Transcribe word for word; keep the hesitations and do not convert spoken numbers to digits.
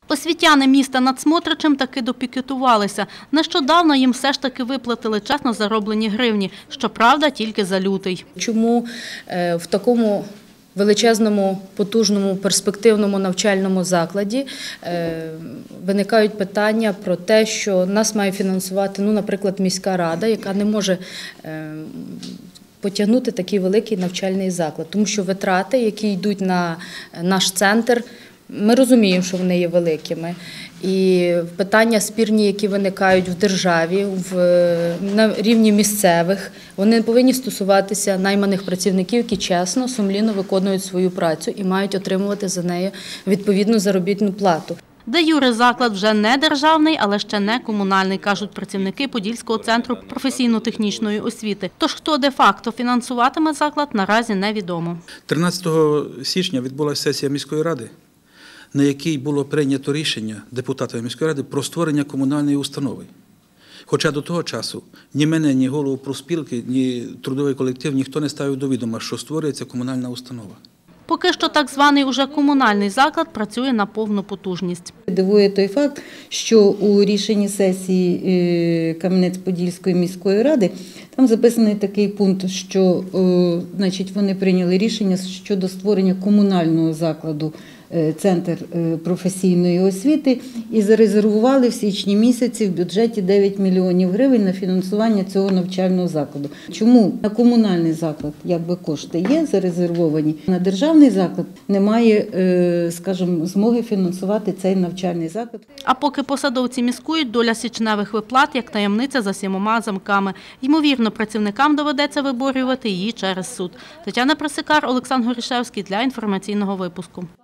Освітяни міста над Смотричем таки допікетувалися. Нещодавно їм все ж таки виплатили чесно зароблені гривні. Щоправда, тільки за лютий. Чому в такому величезному, потужному, перспективному навчальному закладі виникають питання про те, що нас має фінансувати, ну, наприклад, міська рада, яка не може потягнути такий великий навчальний заклад. Тому що витрати, які йдуть на наш центр, ми розуміємо, що вони є великими. І питання спірні, які виникають в державі, в, на рівні місцевих, вони повинні стосуватися найманих працівників, які чесно, сумлінно виконують свою працю і мають отримувати за неї відповідну заробітну плату. Де юре заклад вже не державний, але ще не комунальний, кажуть працівники Подільського центру професійно-технічної освіти. Тож хто де-факто фінансуватиме заклад, наразі невідомо. тринадцятого січня відбулася сесія міської ради, на якій було прийнято рішення депутатами міської ради про створення комунальної установи. Хоча до того часу ні мене, ні голову профспілки, ні трудовий колектив ніхто не ставив до відома, що створюється комунальна установа. Поки що так званий уже комунальний заклад працює на повну потужність. Дивує той факт, що у рішенні сесії Кам'янець-Подільської міської ради там записаний такий пункт, що значить, вони прийняли рішення щодо створення комунального закладу «Центр професійної освіти» і зарезервували в січні місяці в бюджеті дев'ять мільйонів гривень на фінансування цього навчального закладу. Чому на комунальний заклад якби кошти є зарезервовані, на державний заклад немає, скажімо, змоги фінансувати цей навчальний заклад? А поки посадовці міскують, доля січневих виплат як таємниця за сімома замками. Ймовірно, працівникам доведеться виборювати її через суд. Тетяна Пресикар, Олександр Горішевський для інформаційного випуску.